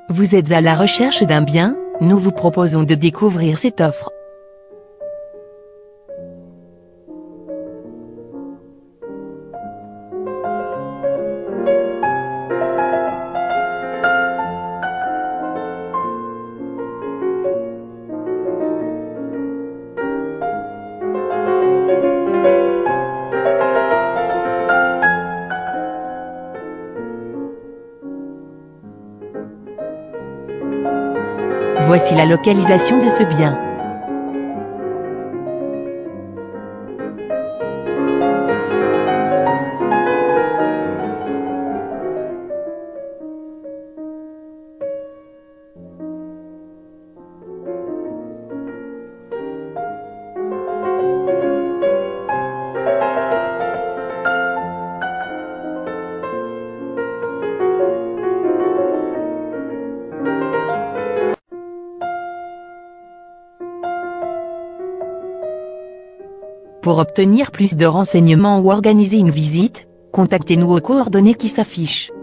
Vous êtes à la recherche d'un bien? Nous vous proposons de découvrir cette offre. Voici la localisation de ce bien. Pour obtenir plus de renseignements ou organiser une visite, contactez-nous aux coordonnées qui s'affichent.